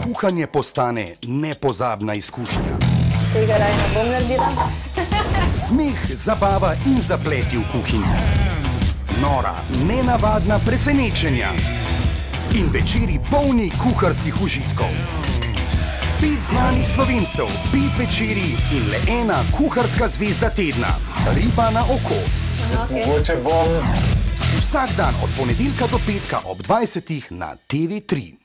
kuhanje postane nepozabna izkušnja. Tega raj ne bom naredila. Smeh, zabava in zapleti v kuhinji. Nora, nenavadna presenečenja. In večeri polni kuharskih užitkov. 5 znanih Slovencev, 5 večeri in le ena kuharska zvezda tedna. Riba na oko. Mogoče bom... Vsak dan od ponedeljka do petka ob 20 na TV3.